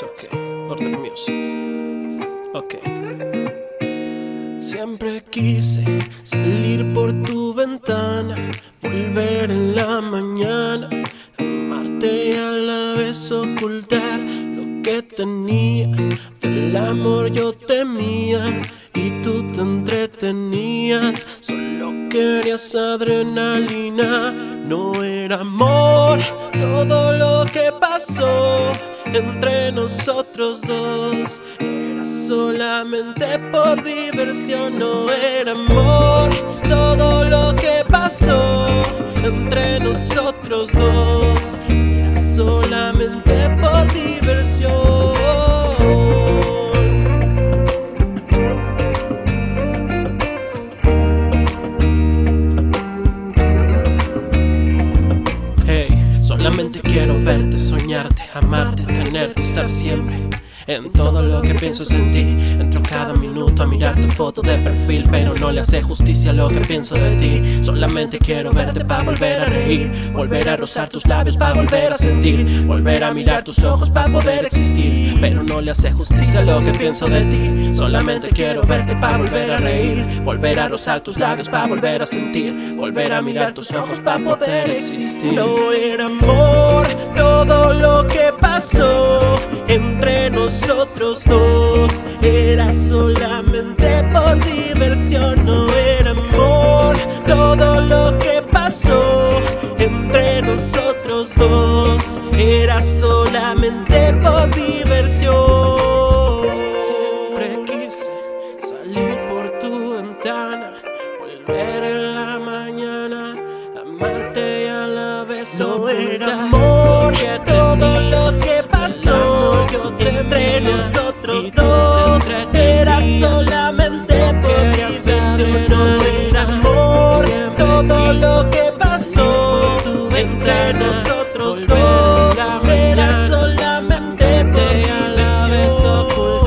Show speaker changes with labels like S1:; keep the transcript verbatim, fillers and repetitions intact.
S1: Music, ok. Order Music. Ok. Siempre quise salir por tu ventana, volver en la mañana, amarte y a la vez ocultar lo que tenía. Del amor yo temía y tú te entretenías. Solo querías adrenalina, no era amor todo lo que pasó entre nosotros dos. Era solamente por diversión, no era amor todo lo que pasó entre nosotros dos. Era solamente por diversión. Solamente quiero verte, soñarte, amarte, tenerte, estar siempre. En todo lo que pienso es en ti. Entro cada minuto a mirar tu foto de perfil, pero no le hace justicia a lo que pienso de ti. Solamente quiero verte para volver a reír, volver a rozar tus labios para volver a sentir, volver a mirar tus ojos para poder existir, pero no le hace justicia a lo que pienso de ti. Solamente quiero verte para volver a reír, volver a rozar tus labios para volver a sentir, volver a mirar tus ojos para poder existir. No era amor todo lo que pasó entre nosotros dos, era solamente por diversión. No era amor todo lo que pasó entre nosotros dos, era solamente por diversión. Siempre quise salir por tu ventana, volver en la mañana, amarte y a la vez no era amor todo lo que pasó entre nosotros dos, era solamente por diversión. No era amor todo lo que pasó entre nosotros dos, era solamente por diversión.